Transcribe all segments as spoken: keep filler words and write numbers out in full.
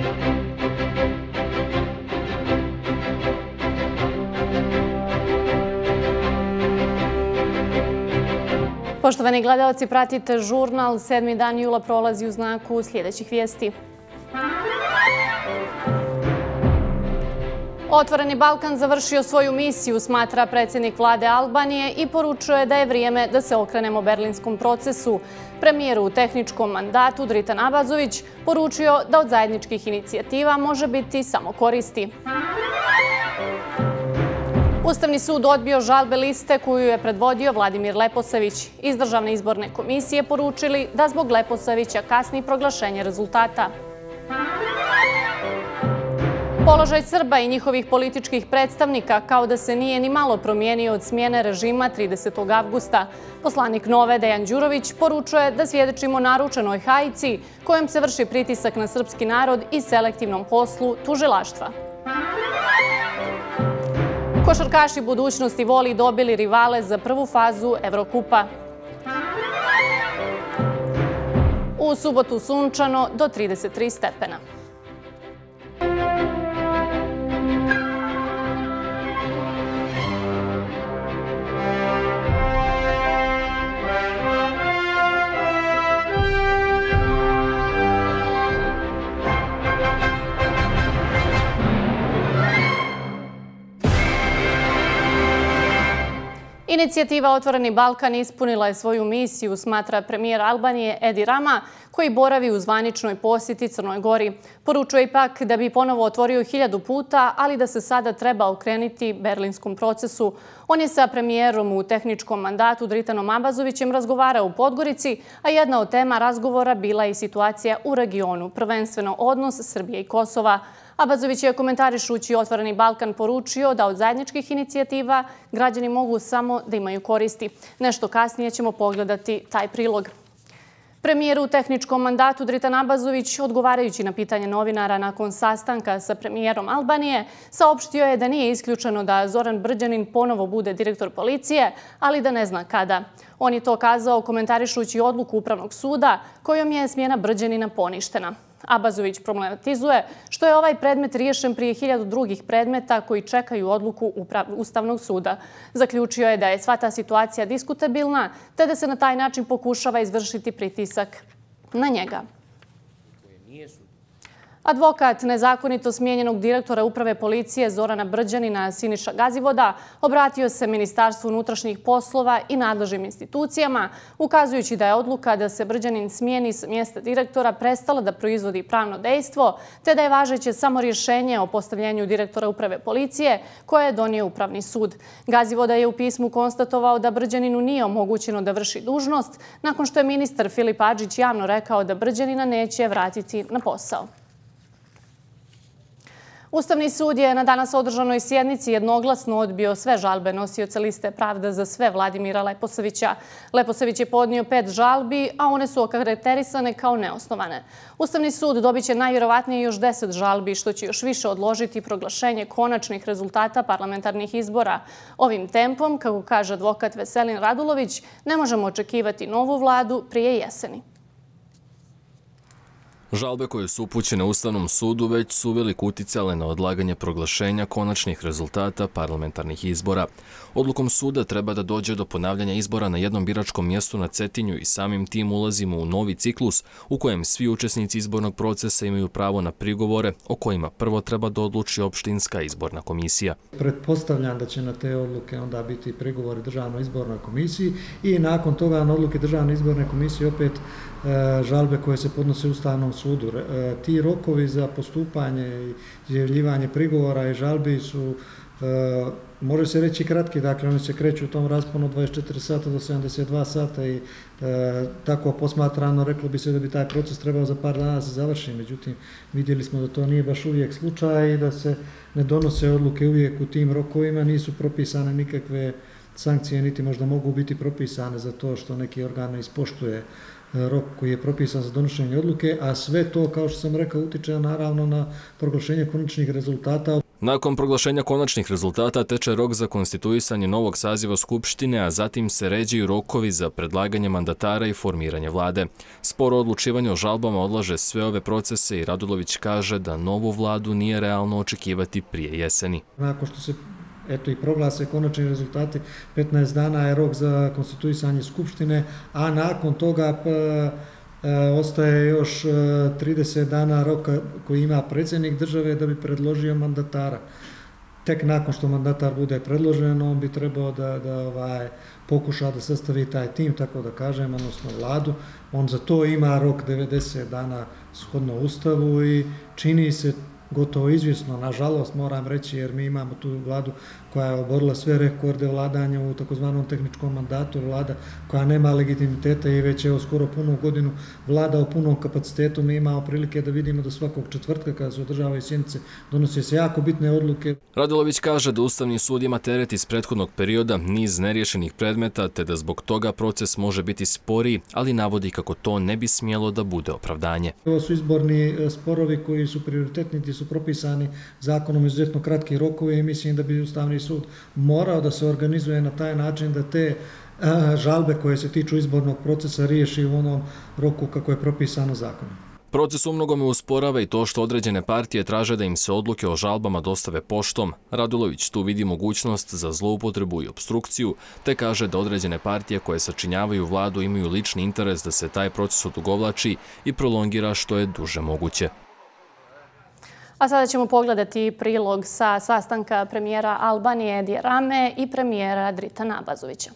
Poštovani gledaoci, pratite žurnal. Sedmi dan jula prolazi u znaku sljedećih vijesti. Otvoreni Balkan završio svoju misiju, smatra predsjednik vlade Albanije i poručuje da je vrijeme da se okrenemo berlinskom procesu. Premijer u tehničkom mandatu Dritan Abazović poručio da od zajedničkih inicijativa može biti samo koristi. Ustavni sud odbio žalbe liste koju je predvodio Vladimir Leposavić. Iz Državne izborne komisije poručili da zbog Leposavića kasni proglašenje rezultata. Položaj Srba i njihovih političkih predstavnika kao da se nije ni malo promijenio od smjene režima tridesetog avgusta. Poslanik Nove Dejan Đurović poručuje da svjedočimo naručenoj hajci kojom se vrši pritisak na srpski narod i selektivnom poslu tužilaštva. Košarkaši budućnosti Voli dobili rivale za prvu fazu Evrokupa. U subotu sunčano do trideset tri stepena. Inicijativa Otvoreni Balkan ispunila je svoju misiju, smatra premijer Albanije Edi Rama, koji boravi u zvaničnoj posjeti Crnoj Gori. Poručuje ipak da bi ponovo otvorio hiljadu puta, ali da se sada treba okrenuti berlinskom procesu. On je sa premijerom u tehničkom mandatu Dritanom Abazovićem razgovarao u Podgorici, a jedna od tema razgovora bila je i situacija u regionu, prvenstveno odnos Srbije i Kosova. Abazović je komentarišući Otvoreni Balkan poručio da od zajedničkih inicijativa građani mogu samo da imaju koristi. Nešto kasnije ćemo pogledati taj prilog. Premijer u tehničkom mandatu Dritan Abazović, odgovarajući na pitanje novinara nakon sastanka sa premijerom Albanije, saopštio je da nije isključeno da Zoran Brđanin ponovo bude direktor policije, ali da ne zna kada. On je to kazao komentarišući odluku Upravnog suda kojom je smjena Brđanina poništena. Abazović problematizuje što je ovaj predmet riješen prije hiljadu drugih predmeta koji čekaju odluku Ustavnog suda. Zaključio je da je sva ta situacija diskutabilna, te da se na taj način pokušava izvršiti pritisak na njega. Advokat nezakonito smijenjenog direktora Uprave policije Zorana Brđanina Siniša Gazivoda obratio se Ministarstvu unutrašnjih poslova i nadležnim institucijama, ukazujući da je odluka da se Brđanin smijeni s mjesta direktora prestala da proizvodi pravno dejstvo, te da je važeće samo rješenje o postavljenju direktora Uprave policije koje je donio Upravni sud. Gazivoda je u pismu konstatovao da Brđaninu nije omogućeno da vrši dužnost, nakon što je ministar Filip Adžić javno rekao da Brđanina neće vratiti na posao. Ustavni sud je na danas održanoj sjednici jednoglasno odbio sve žalbe nosioca liste Pravda za sve Vladimira Leposavića. Leposavić je podnio pet žalbi, a one su okarakterisane kao neosnovane. Ustavni sud dobit će najvjerovatnije još deset žalbi, što će još više odložiti proglašenje konačnih rezultata parlamentarnih izbora. Ovim tempom, kako kaže advokat Veselin Radulović, ne možemo očekivati novu vladu prije jeseni. Žalbe koje su upućene Ustavnom sudu već su uveliko uticale na odlaganje proglašenja konačnih rezultata parlamentarnih izbora. Odlukom suda treba da dođe do ponavljanja izbora na jednom biračkom mjestu na Cetinju i samim tim ulazimo u novi ciklus u kojem svi učesnici izbornog procesa imaju pravo na prigovore o kojima prvo treba da odluči opštinska izborna komisija. Pretpostavljam da će na te odluke onda biti prigovori Državnoj izbornoj komisiji i nakon toga na odluke Državne izborne komisije opet žalbe koje se podnose Ustavnom sudu. Ti rokovi za postupanje i izjavljivanje prigovora i žalbi su, može se reći, kratki. Dakle, oni se kreću u tom rasponu od dvadeset četiri sata do sedamdeset dva sata i tako posmatrano reklo bi se da bi taj proces trebao za par dana se završi. Međutim, vidjeli smo da to nije baš uvijek slučaj i da se ne donose odluke uvijek u tim rokovima, nisu propisane nikakve sankcije, niti možda mogu biti propisane za to što neki organ ne ispoštuje rok koji je propisan za donošenje odluke, a sve to, kao što sam rekao, utiče naravno na proglašenje konačnih rezultata. Nakon proglašenja konačnih rezultata teče rok za konstituisanje novog saziva Skupštine, a zatim se ređaju rokovi za predlaganje mandatara i formiranje vlade. Sporo odlučivanje o žalbama odlaže sve ove procese i Radulović kaže da novu vladu nije realno očekivati prije jeseni. Nakon što se eto i proglase konačni rezultati, petnaest dana je rok za konstituisanje Skupštine, a nakon toga pa, ostaje još trideset dana roka koji ima predsjednik države da bi predložio mandatara. Tek nakon što mandatar bude predložen, on bi trebao da, da ovaj, pokuša da sastavi taj tim, tako da kažem, odnosno vladu. On za to ima rok devedeset dana shodno Ustavu i čini se gotovo izvjesno, nažalost moram reći, jer mi imamo tu vladu koja je oborila sve rekorde vladanja u takozvanom tehničkom mandatu, vlada koja nema legitimiteta i već je skoro punu godinu vlada u punom kapacitetu. Mi imamo prilike da vidimo da svakog četvrtka kada se održavaju sjednice donose se jako bitne odluke. Radulović kaže da Ustavni sud ima teret iz prethodnog perioda, niz neriješenih predmeta, te da zbog toga proces može biti sporiji, ali navodi kako to ne bi smjelo da bude opravdanje. Ovo su izborni sporovi koji su prioritetni, ti su propisani zakonom izuzetno kratki rokovi i mislim da bi Ustavni sud morao da se organizuje na taj način da te žalbe koje se tiču izbornog procesa riješi u onom roku kako je propisano zakonom. Proces umnogome usporava i to što određene partije traže da im se odluke o žalbama dostave poštom. Radulović tu vidi mogućnost za zloupotrebu i obstrukciju, te kaže da određene partije koje sačinjavaju vladu imaju lični interes da se taj proces odugovlači i prolongira što je duže moguće. A sada ćemo pogledati prilog sa sastanka premijera Albanije Edija Rame i premijera Dritana Abazovića.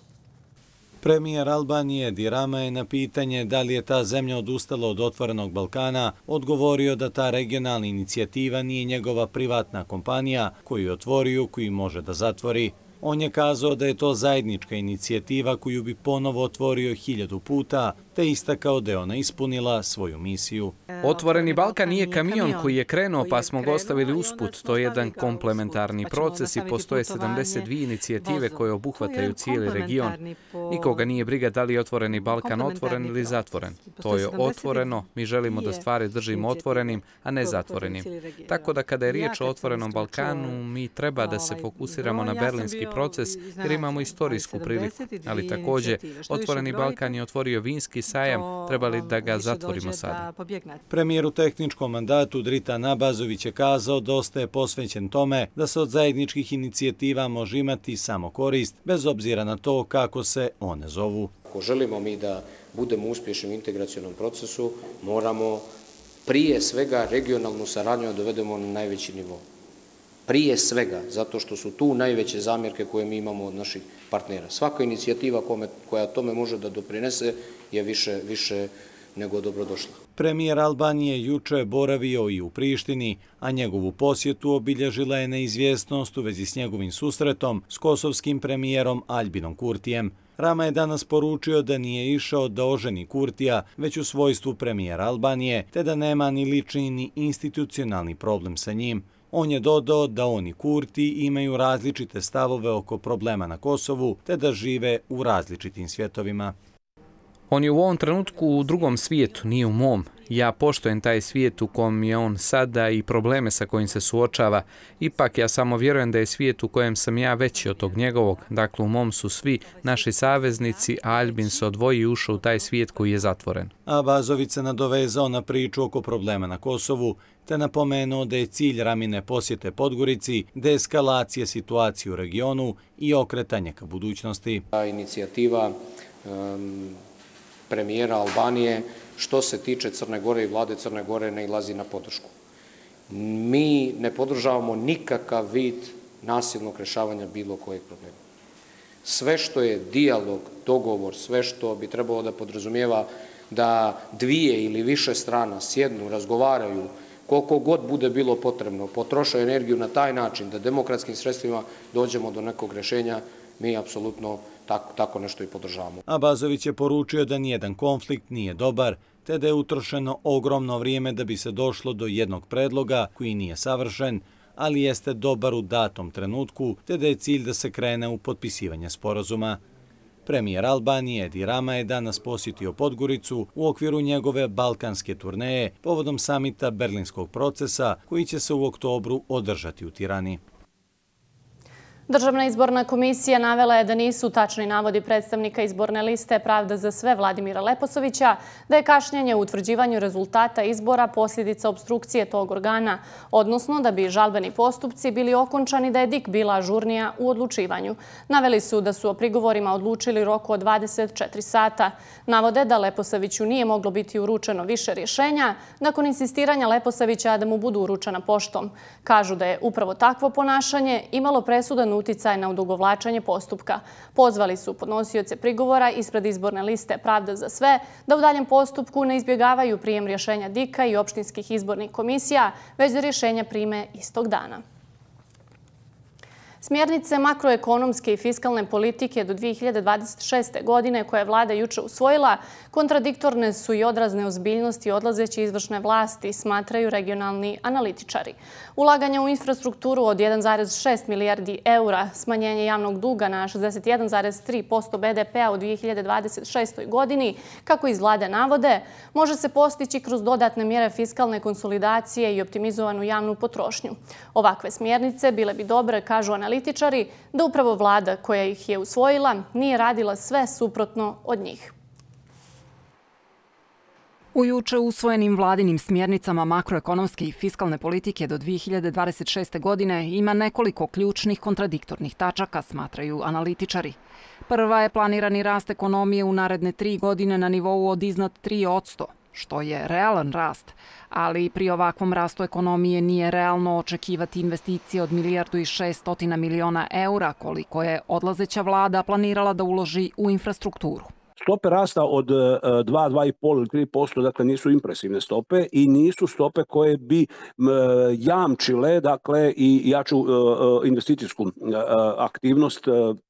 Premijer Albanije Edi Rama je na pitanje da li je ta zemlja odustala od Otvorenog Balkana odgovorio da ta regionalna inicijativa nije njegova privatna kompanija koju je otvorio, koju može da zatvori. On je kazao da je to zajednička inicijativa koju bi ponovo otvorio hiljadu puta, te istakao da je ona ispunila svoju misiju. Otvoreni Balkan nije kamion koji je krenuo pa smo ga ostavili usput. To je jedan komplementarni proces i postoje sedamdeset dvije inicijative koje obuhvataju cijeli region. Nikoga nije briga da li je Otvoreni Balkan otvoren ili zatvoren. To je otvoreno, mi želimo da stvari držimo otvorenim, a ne zatvorenim. Tako da kada je riječ o Otvorenom Balkanu, mi treba da se fokusiramo na berlinski proces jer imamo istorijsku priliku. Ali također, Otvoreni Balkan je otvorio vinski sajam, trebali da ga zatvorimo sada. Premijer u tehničkom mandatu Dritan Abazović je kazao da ostaje posvećen tome da se od zajedničkih inicijativa može imati samo korist, bez obzira na to kako se one zovu. Ako želimo mi da budemo uspješni u integracionom procesu, moramo prije svega regionalnu saradnju dovedemo na najveći nivo. Prije svega, zato što su tu najveće zamjerke koje mi imamo od naših partnera. Svaka inicijativa koja tome može da doprinese je više, više nego dobrodošla. Premijer Albanije juče boravio i u Prištini, a njegovu posjetu obilježila je neizvjesnost u vezi s njegovim susretom s kosovskim premijerom Aljbinom Kurtijem. Rama je danas poručio da nije išao da oženi Kurtija, već u svojstvu premijera Albanije, te da nema ni lični ni institucionalni problem sa njim. On je dodao da on i Kurti imaju različite stavove oko problema na Kosovu, te da žive u različitim svjetovima. On je u ovom trenutku u drugom svijetu, nije u mom. Ja poštujem taj svijet u kom je on sada i probleme sa kojim se suočava. Ipak ja samo vjerujem da je svijet u kojem sam ja veći od tog njegovog. Dakle, u mom su svi naši saveznici, a Aljbin se odvoji i ušao u taj svijet koji je zatvoren. Abazović se nadovezao na priču oko problema na Kosovu, te napomenuo da je cilj Ramine posjete Podgorici deeskalacija situacije u regionu i okretanje ka budućnosti. Inicijativa um, premijera Albanije što se tiče Crne Gore i vlade Crne Gore ne ilazi na podršku. Mi ne podržavamo nikakav vid nasilnog rješavanja bilo kojeg problema. Sve što je dijalog, dogovor, sve što bi trebalo da podrazumijeva da dvije ili više strana sjednu, razgovaraju, koliko god bude bilo potrebno, potroše energiju na taj način da demokratskim sredstvima dođemo do nekog rješenja, mi apsolutno tako, tako nešto i podržavamo. Abazović je poručio da nijedan konflikt nije dobar, te da je utrošeno ogromno vrijeme da bi se došlo do jednog predloga koji nije savršen, ali jeste dobar u datom trenutku, te da je cilj da se krene u potpisivanje sporazuma. Premijer Albanije Edi Rama je danas posjetio Podgoricu u okviru njegove balkanske turneje povodom samita Berlinskog procesa koji će se u oktobru održati u Tirani. Državna izborna komisija navela je da nisu tačni navodi predstavnika izborne liste Pravda za sve Vladimira Leposavića, da je kašnjenje u utvrđivanju rezultata izbora posljedica obstrukcije tog organa, odnosno da bi žalbeni postupci bili okončani da je D I K bila ažurnija u odlučivanju. Naveli su da su o prigovorima odlučili roku od dvadeset četiri sata. Navode da Leposaviću nije moglo biti uručeno više rješenja nakon insistiranja Leposavića da mu budu uručena poštom. Kažu da je upravo takvo ponašanje imalo presudan uticaj na odugovlačenje postupka. Pozvali su podnosioce prigovora ispred izborne liste Pravda za sve da u daljem postupku ne izbjegavaju prijem rješenja D I K-a i opštinskih izbornih komisija, već da rješenja prime istog dana. Smjernice makroekonomske i fiskalne politike do dvije hiljade dvadeset šeste. godine koje je vlada juče usvojila kontradiktorne su i odraz neozbiljnosti odlazeće izvršne vlasti, smatraju regionalni analitičari. Ulaganja u infrastrukturu od jedan zarez šest milijardi eura, smanjenje javnog duga na šezdeset jedan zarez tri posto B D P-a u dvije hiljade dvadeset šestoj. godini, kako iz vlade navode, može se postići kroz dodatne mjere fiskalne konsolidacije i optimizovanu javnu potrošnju. Ovakve smjernice bile bi dobre, kažu analitičari, analitičari, da upravo vlada koja ih je usvojila nije radila sve suprotno od njih. U juče usvojenim vladinim smjernicama makroekonomske i fiskalne politike do dvije hiljade dvadeset šeste. godine ima nekoliko ključnih kontradiktornih tačaka, smatraju analitičari. Prva je planirani rast ekonomije u naredne tri godine na nivou od iznad tri posto, što je realan rast, ali pri ovakvom rastu ekonomije nije realno očekivati investicije od milijardu i šeststotina miliona eura, koliko je odlazeća vlada planirala da uloži u infrastrukturu. Stope rasta od dva, dva i pol ili tri posto dakle nisu impresivne stope i nisu stope koje bi jamčile dakle i jaču investicijsku aktivnost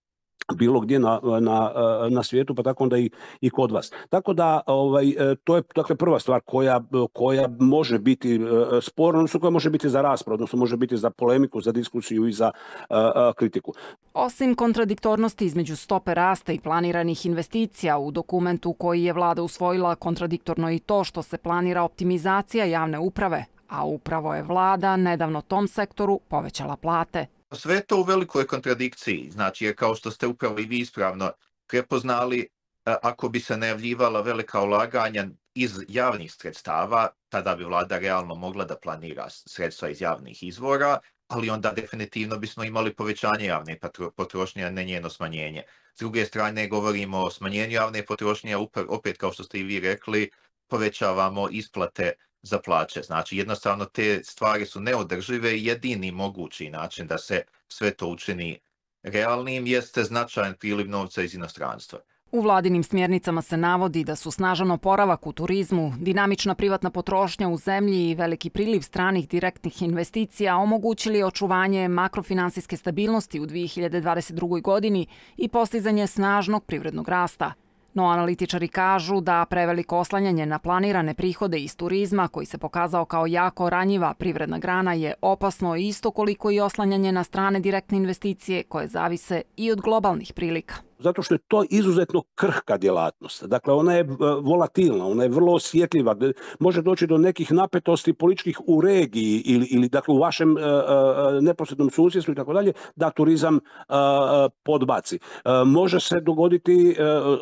bilo gdje na, na, na svijetu, pa tako onda i, i kod vas. Tako da ovaj, to je dakle, prva stvar koja, koja može biti sporna, odnosno koja može biti za raspravu, odnosno može biti za polemiku, za diskusiju i za uh, kritiku. Osim kontradiktornosti između stope rasta i planiranih investicija u dokumentu koji je vlada usvojila, kontradiktorno i to što se planira optimizacija javne uprave, a upravo je vlada nedavno tom sektoru povećala plate. Sve je to u velikoj kontradikciji, znači jer kao što ste upravo i vi ispravno prepoznali, ako bi se najavljivala velika ulaganja iz javnih sredstava, tada bi vlada realno mogla da planira sredstva iz javnih izvora, ali onda definitivno bismo imali povećanje javne potrošnje, a ne njeno smanjenje. S druge strane govorimo o smanjenju javne potrošnje, opet kao što ste i vi rekli, povećavamo isplate za plaće. Znači, jednostavno te stvari su neodržive i jedini mogući način da se sve to učini realnim jeste značajan priliv novca iz inostranstva. U vladinim smjernicama se navodi da su snažan oporavak u turizmu, dinamična privatna potrošnja u zemlji i veliki priliv stranih direktnih investicija omogućili očuvanje makrofinansijske stabilnosti u dvije hiljade dvadeset drugoj. godini i postizanje snažnog privrednog rasta. No analitičari kažu da preveliko oslanjanje na planirane prihode iz turizma, koji se pokazao kao jako ranjiva privredna grana, je opasno isto koliko i oslanjanje na strane direktne investicije koje zavise i od globalnih prilika. Zato što je to izuzetno krhka djelatnost. Dakle, ona je volatilna, ona je vrlo osjetljiva. Može doći do nekih napetosti političkih u regiji ili, ili dakle, u vašem uh, neposrednom susjedstvu i tako dalje, da turizam uh, podbaci. Uh, može se dogoditi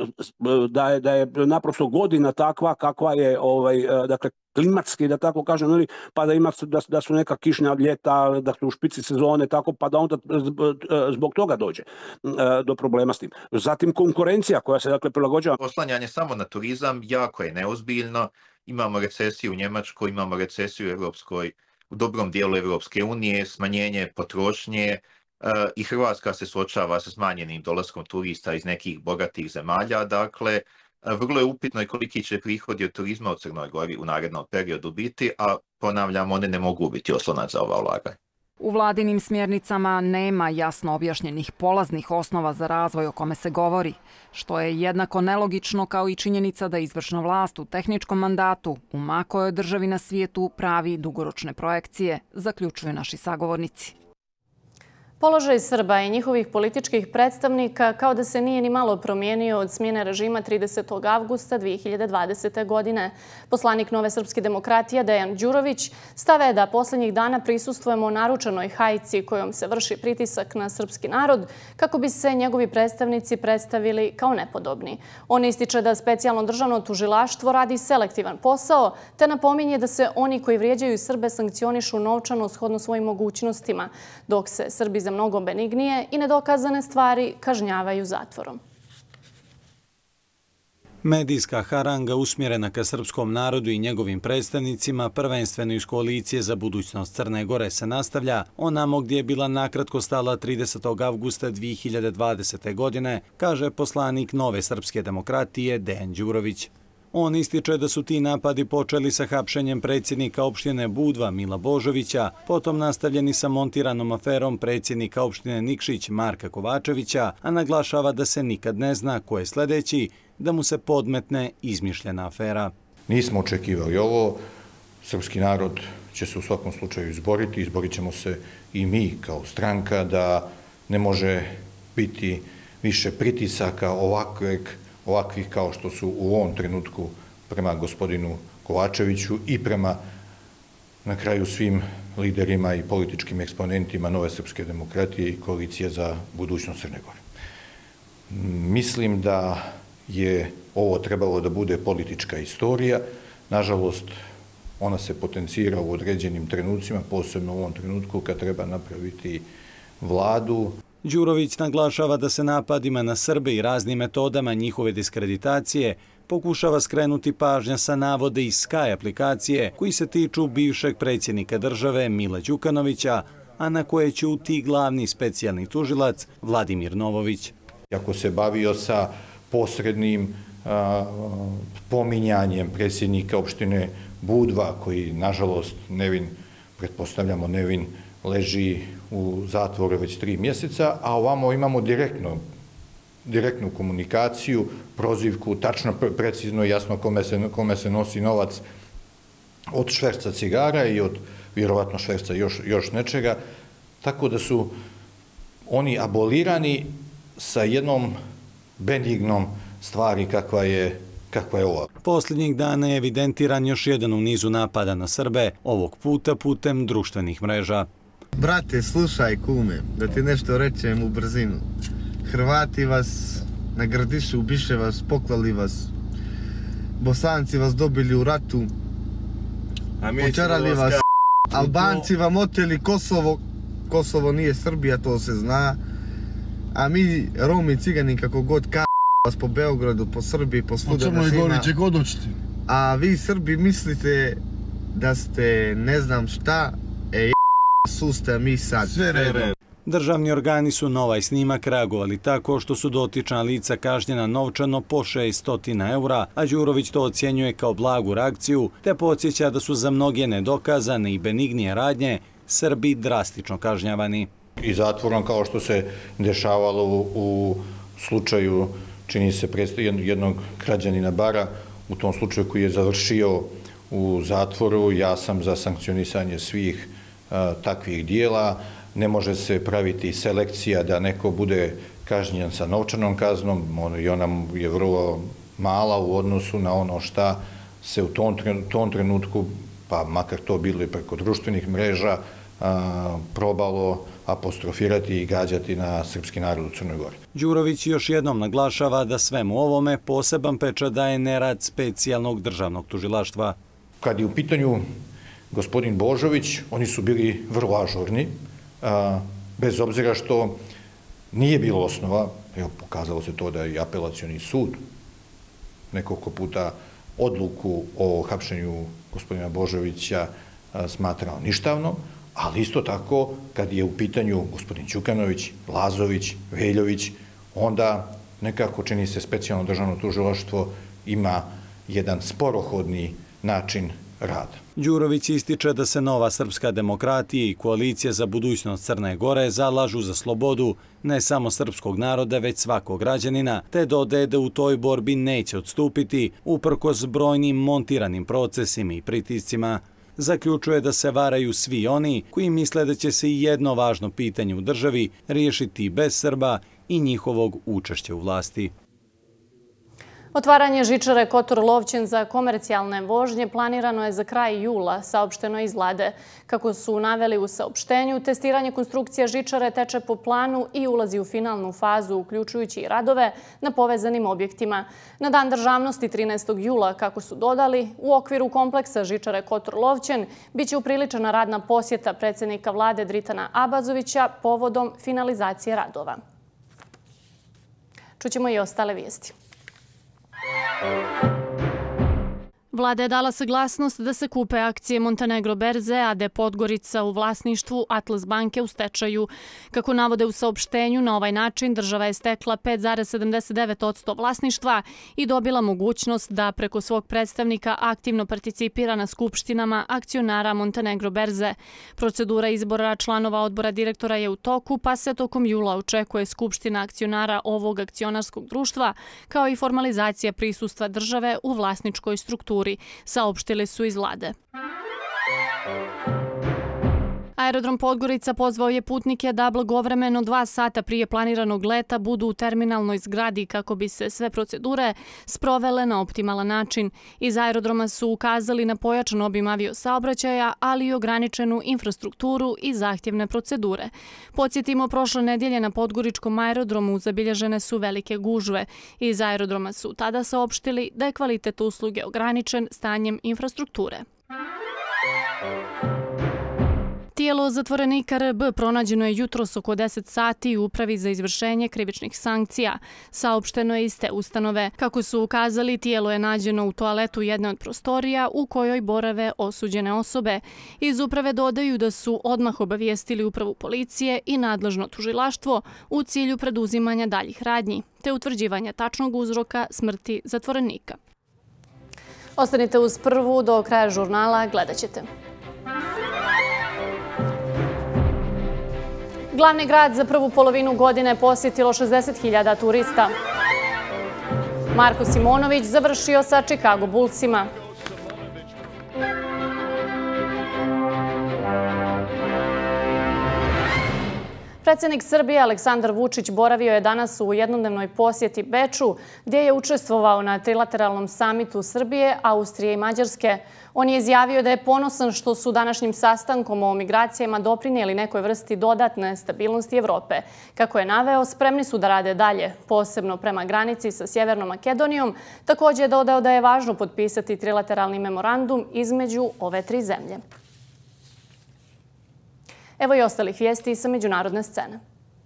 uh, da, je, da je naprosto godina takva kakva je ovaj, uh, dakle, klimatski, da tako kažem, pa da ima da, da su neka kišnja ljeta, da su u špici sezone, tako, pa da onda zbog toga dođe do problema s tim. Zatim konkurencija koja se dakle prilagođava. Oslanjanje samo na turizam jako je neozbiljno. Imamo recesiju u Njemačkoj, imamo recesiju u Evropskoj, u dobrom dijelu Evropske unije, smanjenje potrošnje i Hrvatska se suočava sa smanjenim dolaskom turista iz nekih bogatih zemalja, dakle vrlo je upitno i koliki će prihodi od turizma u Crnoj Gori u narednom periodu biti, a ponavljam, one ne mogu biti oslonac za ova ulaganja. U vladinim smjernicama nema jasno objašnjenih polaznih osnova za razvoj o kome se govori, što je jednako nelogično kao i činjenica da izvršna vlast u tehničkom mandatu u ma kojoj državi na svijetu pravi dugoročne projekcije, zaključuju naši sagovornici. Položaj Srba i njihovih političkih predstavnika kao da se nije ni malo promijenio od smjene režima tridesetog avgusta dvije hiljade dvadesete. godine. Poslanik Nove srpske demokratije Dejan Đurović stave da posljednjih dana prisustvujemo naručenoj hajci kojom se vrši pritisak na srpski narod kako bi se njegovi predstavnici predstavili kao nepodobni. On ističe da specijalno državno tužilaštvo radi selektivan posao te napominje da se oni koji vrijeđaju Srbe sankcionišu novčano shodno svojim mogućnostima, dok se Srbi za mnogo benignije i nedokazane stvari kažnjavaju zatvorom. Medijska haranga usmjerena ka srpskom narodu i njegovim predstavnicima, prvenstveno iz Koalicije za budućnost Crne Gore, se nastavlja onamo gdje je bila nakratko stala tridesetog avgusta dvije hiljade dvadesete. godine, kaže poslanik Nove srpske demokratije Dejan Đurović. On ističe da su ti napadi počeli sa hapšenjem predsjednika opštine Budva Mila Božovića, potom nastavljeni sa montiranom aferom predsjednika opštine Nikšić Marka Kovačevića, a naglašava da se nikad ne zna ko je sljedeći, da mu se podmetne izmišljena afera. Nismo očekivali ovo. Srpski narod će se u svakom slučaju izboriti. Izborit ćemo se i mi kao stranka da ne može biti više pritisaka ovakveg ovakvih kao što su u ovom trenutku prema gospodinu Kovačeviću i prema na kraju svim liderima i političkim eksponentima Nove srpske demokratije i Koalicije za budućnost Crne Gore. Mislim da je ovo trebalo da bude politička istorija. Nažalost, ona se potencira u određenim trenucima, posebno u ovom trenutku kad treba napraviti vladu. Đurović naglašava da se napadima na Srbe i raznim metodama njihove diskreditacije pokušava skrenuti pažnja sa navode iz Sky aplikacije koji se tiču bivšeg predsjednika države Mila Đukanovića, a na koje ćuti glavni specijalni tužilac Vladimir Novović. Ako se bavio sa posrednim a, pominjanjem predsjednika opštine Budva, koji nažalost nevin, pretpostavljamo nevin, leži u zatvoru već tri mjeseca, a ovamo imamo direktno, direktnu komunikaciju, prozivku, tačno, precizno i jasno kome se, kome se nosi novac od šverca cigara i od vjerovatno šverca još, još nečega, tako da su oni abolirani sa jednom benignom stvari kakva je kakva je ova. Posljednjih dana je evidentiran još jedan u nizu napada na Srbe, ovog puta putem društvenih mreža. Brate, slušaj kume, da ti nešto rečem u brzinu. Hrvati vas nagradišu, ubiše vas, poklali vas. Bosanci vas dobili u ratu. Počarali vas. Albanci vam oteli Kosovo. Kosovo nije Srbija, to se zna. A mi, Romi, Cigani, kako god ka vas po Beogradu, po Srbiji, po svuda na svima. A vi Srbi mislite da ste ne znam šta, e susta mi sad. Sve redom. Državni organi su na ovaj snimak reagovali tako što su dotična lica kažnjena novčano po šesto eura, a Đurović to ocjenjuje kao blagu reakciju, te podsjeća da su za mnoge nedokazane i benignije radnje Srbi drastično kažnjavani. I zatvorom kao što se dešavalo u, u slučaju, čini se, jednog građanina Bara, u tom slučaju koji je završio u zatvoru, ja sam za sankcionisanje svih a, takvih dijela. Ne može se praviti selekcija da neko bude kažnjen sa novčanom kaznom, on, i ona je vrlo mala u odnosu na ono šta se u tom, tom trenutku, pa makar to bilo i preko društvenih mreža, a, probalo apostrofirati i gađati na srpski narod u Crnoj Gori. Đurović još jednom naglašava da svemu ovome poseban pečat daje nerad specijalnog državnog tužilaštva. Kad je u pitanju gospodin Božović, oni su bili vrlo ažurni, a, bez obzira što nije bilo osnova, evo, pokazalo se to da je i apelacioni sud nekoliko puta odluku o hapšenju gospodina Božovića a, smatrao ništavno, ali isto tako, kad je u pitanju gospodin Đukanović, Lazović, Veljović, onda nekako, čini se, specijalno državno tužilaštvo ima jedan sporohodni način rada. Đurović ističe da se Nova srpska demokratija i Koalicija za budućnost Crne Gore zalažu za slobodu ne samo srpskog naroda, već svakog građanina, te dodaje da u toj borbi neće odstupiti uprkos brojnim montiranim procesima i pritiscima. zaključuje da se varaju svi oni koji misle da će se i jedno važno pitanje u državi riješiti bez Srba i njihovog učešća u vlasti. Otvaranje žičare Kotor-Lovćen za komercijalne vožnje planirano je za kraj jula, saopšteno iz vlade. Kako su naveli u saopštenju, testiranje konstrukcije žičare teče po planu i ulazi u finalnu fazu, uključujući i radove na povezanim objektima. Na dan državnosti trinaestog jula, kako su dodali, u okviru kompleksa žičare Kotor-Lovćen biće upriličena radna posjeta predsjednika vlade Dritana Abazovića povodom finalizacije radova. Čućemo i ostale vijesti. Vlada je dala saglasnost da se kupe akcije Montenegro berze, a de Podgorica u vlasništvu Atlas banke u stečaju. Kako navode u saopštenju, na ovaj način država je stekla pet zarez sedamdeset devet posto vlasništva i dobila mogućnost da preko svog predstavnika aktivno participira na skupštinama akcionara Montenegro berze. Procedura izbora članova odbora direktora je u toku, pa se tokom jula očekuje skupština akcionara ovog akcionarskog društva, kao i formalizacija prisustva države u vlasničkoj strukturi, saopštili su iz vlade. Aerodrom Podgorica pozvao je putnike da blagovremeno dva sata prije planiranog leta budu u terminalnoj zgradi kako bi se sve procedure sprovele na optimalan način. Iz aerodroma su ukazali na pojačan obim aviosaobraćaja, ali i ograničenu infrastrukturu i zahtjevne procedure. Podsjetimo, prošle nedjelje na Podgoričkom aerodromu zabilježene su velike gužve. Iz aerodroma su tada saopštili da je kvalitet usluge ograničen stanjem infrastrukture. Tijelo zatvorenika R B pronađeno je jutros oko deset sati u Upravi za izvršenje krivičnih sankcija. Saopšteno je iz te ustanove. Kako su ukazali, tijelo je nađeno u toaletu jedne od prostorija u kojoj borave osuđene osobe. Iz uprave dodaju da su odmah obavijestili upravu policije i nadležno tužilaštvo u cilju preduzimanja daljih radnji, te utvrđivanja tačnog uzroka smrti zatvorenika. Ostanite uz Prvu, do kraja žurnala gledat ćete. Glavni grad za prvu polovinu godine posjetilo šezdeset hiljada turista. Marko Simonović završio sa Chicago Bullsima. Predsjednik Srbije Aleksandar Vučić boravio je danas u jednodnevnoj posjeti Beču, gdje je učestvovao na trilateralnom samitu Srbije, Austrije i Mađarske. On je izjavio da je ponosan što su današnjim sastankom o migracijama doprinijeli nekoj vrsti dodatne stabilnosti Evrope. Kako je naveo, spremni su da rade dalje, posebno prema granici sa Sjevernom Makedonijom. Također je dodao da je važno potpisati trilateralni memorandum između ove tri zemlje. Evo i ostalih vijesti sa međunarodne scene.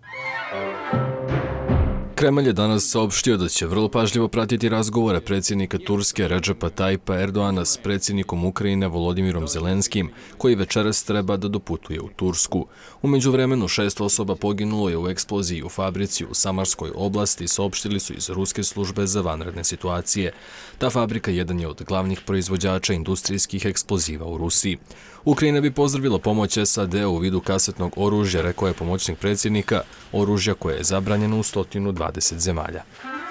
Kremlj je danas saopštio da će vrlo pažljivo pratiti razgovore predsjednika Turske Redžepa Tajpa Erdoana s predsjednikom Ukrajine Volodimirom Zelenskim, koji večeras treba da doputuje u Tursku. U međuvremenu šest osoba poginulo je u eksploziji u fabrici u Samarskoj oblasti, saopštili su iz Ruske službe za vanredne situacije. Ta fabrika jedan je od glavnih proizvođača industrijskih eksploziva u Rusiji. Ukrajina bi pozdravila pomoć S A D u vidu kasetnog oružja, rekao je pomoćnik predsjednika, oružja koje je zabranjeno u sto dvadeset zemalja.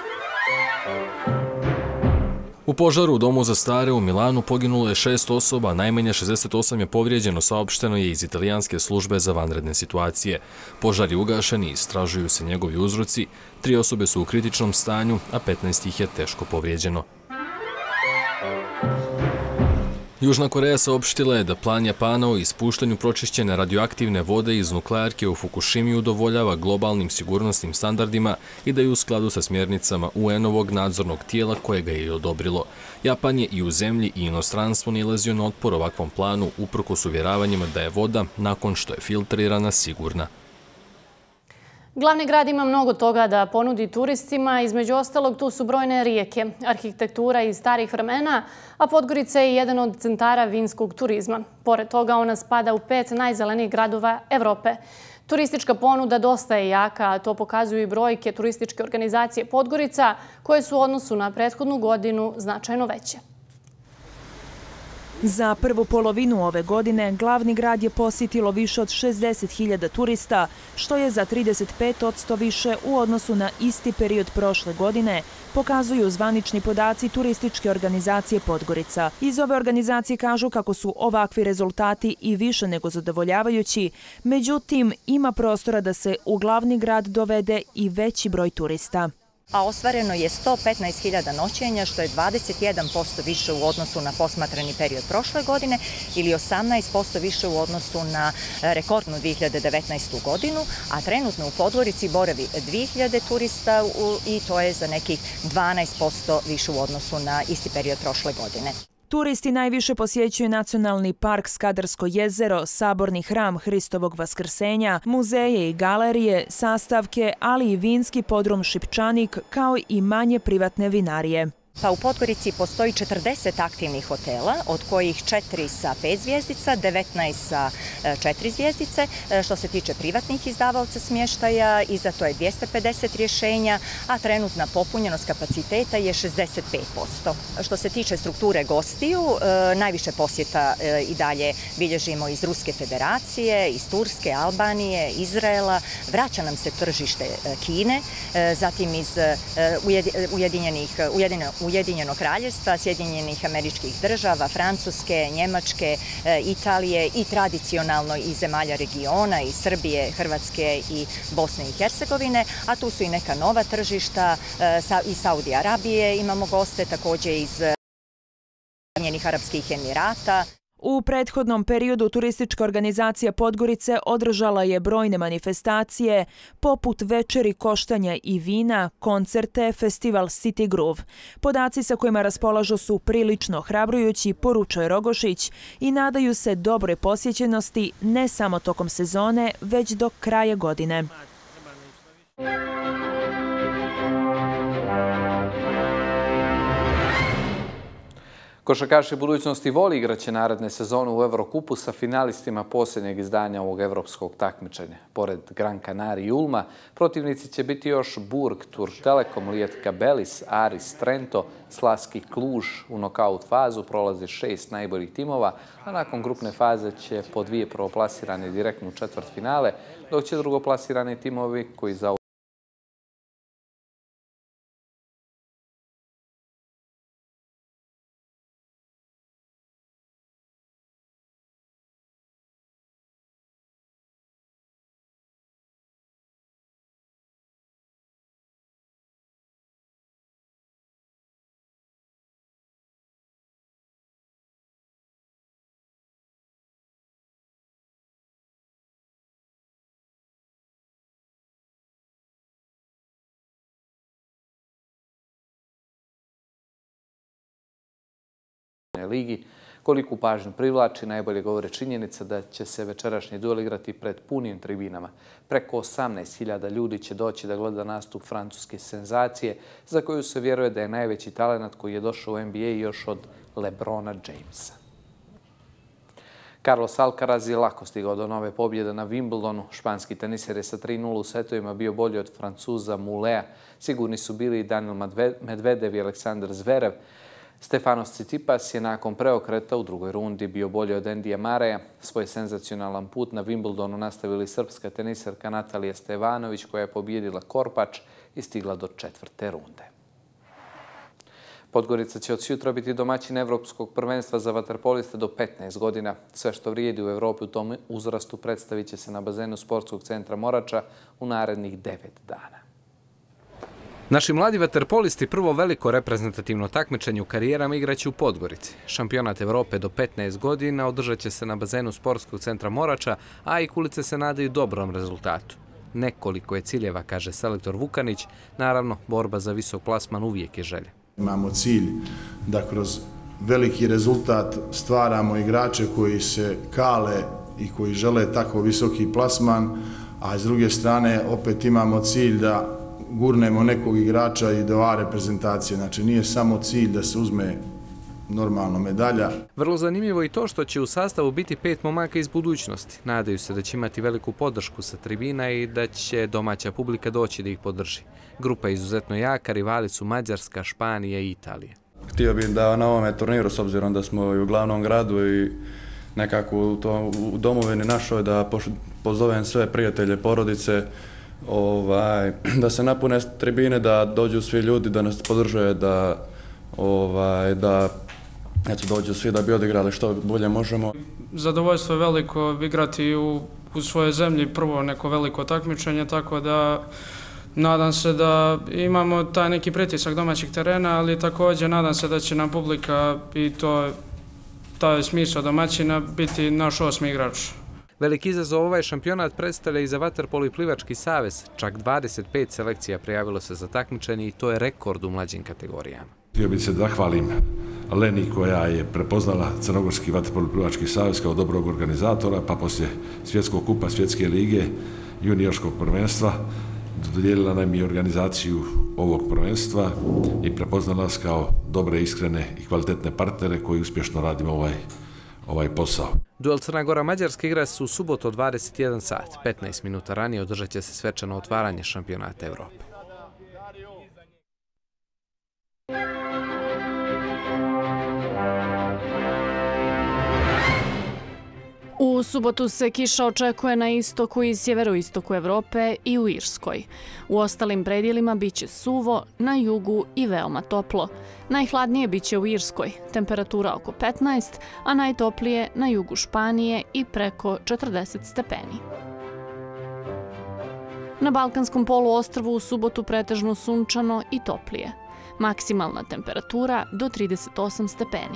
U požaru u domu za stare u Milanu poginulo je šest osoba, najmanje šezdeset osam je povrijeđeno, saopšteno je iz italijanske službe za vanredne situacije. Požar je ugašen i istražuju se njegovi uzroci, tri osobe su u kritičnom stanju, a petnaest ih je teško povrijeđeno. Južna Koreja saopštila je da plan Japana o ispuštanju pročišćene radioaktivne vode iz nuklearke u Fukushimi udovoljava globalnim sigurnosnim standardima i da je u skladu sa smjernicama U N-ovog nadzornog tijela koje ga je odobrilo. Japan je i u zemlji i inostranstvu nilazio na otpor ovakvom planu uprkos uvjeravanjima da je voda, nakon što je filtrirana, sigurna. Glavni grad ima mnogo toga da ponudi turistima, između ostalog tu su brojne rijeke, arhitektura iz starih vremena, a Podgorica je jedan od centara vinskog turizma. Pored toga ona spada u pet najzelenijih gradova Evrope. Turistička ponuda dosta je jaka, a to pokazuju i brojke turističke organizacije Podgorica, koje su u odnosu na prethodnu godinu značajno veće. Za prvu polovinu ove godine glavni grad je posjetilo više od šezdeset hiljada turista, što je za trideset pet posto više u odnosu na isti period prošle godine, pokazuju zvanični podaci turističke organizacije Podgorica. Iz ove organizacije kažu kako su ovakvi rezultati i više nego zadovoljavajući, međutim ima prostora da se u glavni grad dovede i veći broj turista. A ostvareno je sto petnaest hiljada noćenja, što je dvadeset jedan posto više u odnosu na posmatrani period prošle godine ili osamnaest posto više u odnosu na rekordnu dvije hiljade devetnaestu. godinu, a trenutno u Podgorici boravi dvije hiljade turista i to je za nekih dvanaest posto više u odnosu na isti period prošle godine. Turisti najviše posjećuju Nacionalni park Skadarsko jezero, Saborni hram Hristovog vaskrsenja, muzeje i galerije, sastavke, ali i vinski podrum Šipčanik, kao i manje privatne vinarije. Pa u Podgorici postoji četrdeset aktivnih hotela, od kojih četiri sa pet zvjezdica, devetnaest sa četiri zvjezdice. Što se tiče privatnih izdavaoca smještaja, izato je dvjesto pedeset rješenja, a trenutna popunjenost kapaciteta je šezdeset pet posto. Što se tiče strukture gostiju, najviše posjeta i dalje bilježimo iz Ruske federacije, iz Turske, Albanije, Izraela. Vraća nam se tržište Kine, zatim iz Ujedinjenih Ujedinjenog kraljevstva, Sjedinjenih Američkih država, Francuske, Njemačke, Italije i tradicionalno iz zemalja regiona, iz Srbije, Hrvatske i Bosne i Hercegovine, a tu su i neka nova tržišta, iz Saudije Arabije imamo goste, također iz Ujedinjenih Arapskih Emirata. U prethodnom periodu turistička organizacija Podgorice održala je brojne manifestacije, poput večeri koštanja i vina, koncerte, festival City Groove. Podaci sa kojima raspolažu su prilično hrabrujući, poručuje Rogošić, i nadaju se dobroj posjećenosti ne samo tokom sezone, već do kraja godine. Košarkaši budućnosti Voli igraće naredne sezone u Evrokupu sa finalistima posljednjeg izdanja ovog evropskog takmičenja. Pored Gran Canaria i Ulma, protivnici će biti još Burg, Turk Telekom, Lijetka Belis, Aris, Trento, Slaski Kluž. U nokaut fazu prolazi šest najboljih timova, a nakon grupne faze će po dvije prvoplasirane direktno u četvrtfinale, dok će drugoplasirani timovi koji za ligi. Koliku pažnju privlači, najbolje govore činjenica da će se večerašnji duel igrati pred punim tribinama. Preko osamnaest hiljada ljudi će doći da gleda nastup francuske senzacije, za koju se vjeruje da je najveći talenat koji je došao u N B A još od LeBrona Jamesa. Carlos Alcaraz je lako stigao do nove pobjede na Wimbledonu. Španski teniser je sa tri nula u setovima bio bolji od Francuza Mulea. Sigurni su bili i Daniil Medvedev i Aleksandar Zverev. Stefanos Tsitsipas je nakon preokreta u drugoj rundi bio bolji od Endija Mareja. Svoj senzacionalan put na Wimbledonu nastavili srpska teniserka Natalija Stevanović, koja je pobjedila Korpač i stigla do četvrte runde. Podgorica će od sutra biti domaćin Evropskog prvenstva za vaterpoliste do petnaest godina. Sve što vrijedi u Evropi u tom uzrastu predstavit će se na bazenu Sportskog centra Morača u narednih devet dana. Naši mladi vaterpolisti prvo veliko reprezentativno takmičenje u karijerama igraće u Podgorici. Šampionat Evrope do petnaest godina održat će se na bazenu Sportskog centra Morača, a i kulice se nadaju dobrom rezultatu. Nekoliko je ciljeva, kaže selektor Vukanić. Naravno, borba za visok plasman uvijek je želja. Imamo cilj da kroz veliki rezultat stvaramo igrače koji se kale i koji žele tako visoki plasman, a s druge strane opet imamo cilj da gurnemo nekog igrača i do A reprezentacije. Znači nije samo cilj da se uzme normalno medalja. Vrlo zanimljivo i to što će u sastavu biti pet momaka iz budućnosti. Nadaju se da će imati veliku podršku sa tribina i da će domaća publika doći da ih podrži. Grupa je izuzetno jaka, rivali su Mađarska, Španija i Italija. Htio bih da na ovome turniru, s obzirom da smo i u glavnom gradu i nekako u, to, u domovini našoj, da pozovem sve prijatelje, porodice, ovaj, da se napune tribine, da dođu svi ljudi, da nas podržuje, da, ovaj, da eto, dođu svi da bi odigrali što bolje možemo. Zadovoljstvo je veliko igrati u, u svojoj zemlji, prvo neko veliko takmičenje, tako da nadam se da imamo taj neki pritisak domaćih terena, ali također nadam se da će nam publika i to taj smisao domaćina biti naš osmi igrač. Veliki izazov ovaj šampionat predstavlja i za Vaterpolo i Plivački savez. Čak dvadeset pet selekcija prijavilo se za takmičenje i to je rekord u mlađim kategorijama. Htio bih se zahvalim Leni koja je prepoznala Crnogorski Vaterpolo i Plivački savez kao dobrog organizatora, pa poslije Svjetskog kupa, Svjetske lige, juniorskog prvenstva, dodijelila nam i organizaciju ovog prvenstva i prepoznala nas kao dobre, iskrene i kvalitetne partnere koji uspješno radimo ovaj, ovaj posao. Duel Crna Gora-Mađarska igra se u subotu od dvadeset jedan sat. petnaest minuta ranije održat će se svečano otvaranje šampionata Evrope. U subotu se kiša očekuje na istoku i sjeveroistoku Evrope i u Irskoj. U ostalim predjelima biće suvo, na jugu i veoma toplo. Najhladnije biće u Irskoj, temperatura oko petnaest, a najtoplije na jugu Španije i preko četrdeset stepeni. Na Balkanskom poluostrvu u subotu pretežno sunčano i toplije. Maksimalna temperatura do trideset osam stepeni.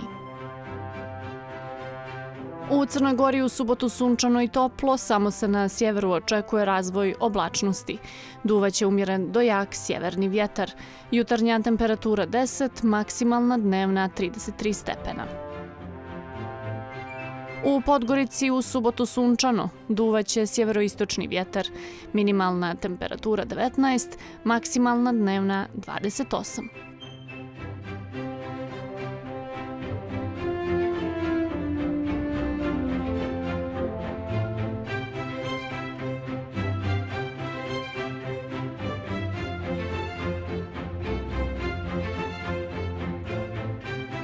U Crnoj Gori u subotu sunčano i toplo, samo se na sjeveru očekuje razvoj oblačnosti. Duvaće umjeren do jak sjeverni vjetar. Jutarnja temperatura deset, maksimalna dnevna trideset tri stepena. U Podgorici u subotu sunčano, duvaće sjeveroistočni vjetar. Minimalna temperatura devetnaest, maksimalna dnevna dvadeset osam.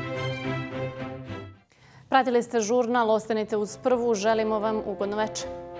Pratili ste žurnal, ostanite uz Prvu, želimo vam ugodno večer.